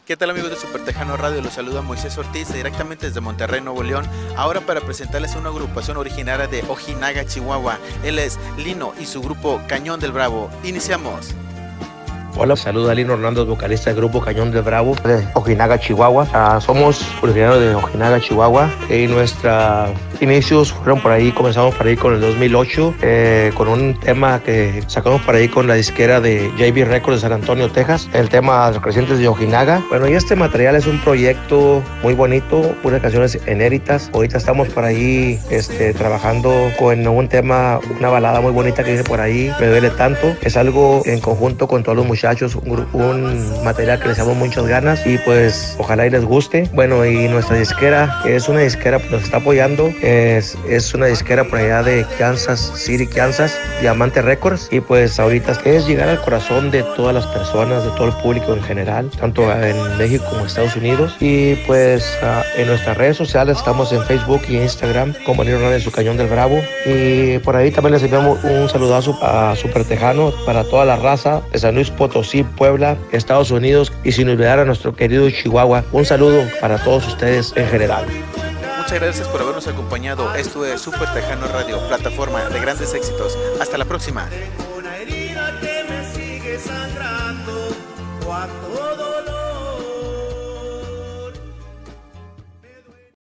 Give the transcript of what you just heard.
¿Qué tal, amigos de Super Tejano Radio? Los saluda Moisés Ortiz directamente desde Monterrey, Nuevo León. Ahora para presentarles una agrupación originaria de Ojinaga, Chihuahua. Él es Lino y su grupo Cañón del Bravo. Iniciamos. Hola, saluda a Lino Hernández, vocalista del grupo Cañón del Bravo de Ojinaga, Chihuahua. Somos originarios de Ojinaga, Chihuahua, y nuestros inicios fueron por ahí, comenzamos por ahí con el 2008, con un tema que sacamos por ahí con la disquera de JB Records de San Antonio, Texas, el tema Los Crecientes de Ojinaga. Bueno, y este material es un proyecto muy bonito, puras canciones inéditas. Ahorita estamos por ahí trabajando con un tema, una balada muy bonita que dice por ahí, Me duele tanto. Es algo en conjunto con todos los muchachos, un material que les damos muchas ganas y pues ojalá y les guste. Bueno, y nuestra disquera es una disquera que nos está apoyando, es una disquera por allá de Kansas City, Kansas, Diamante Records, y pues ahorita es llegar al corazón de todas las personas, de todo el público en general, tanto en México como en Estados Unidos. Y pues en nuestras redes sociales estamos en Facebook y Instagram como Lino Hernández, su Cañón del Bravo, y por ahí también les enviamos un saludazo a Super Tejano para toda la raza de San Luis Potosí, Puebla, Estados Unidos, y sin olvidar a nuestro querido Chihuahua. Un saludo para todos ustedes en general. Muchas gracias por habernos acompañado. Esto es Super Tejano Radio, plataforma de grandes éxitos. Hasta la próxima. Una herida que me sigue sangrando, o a todo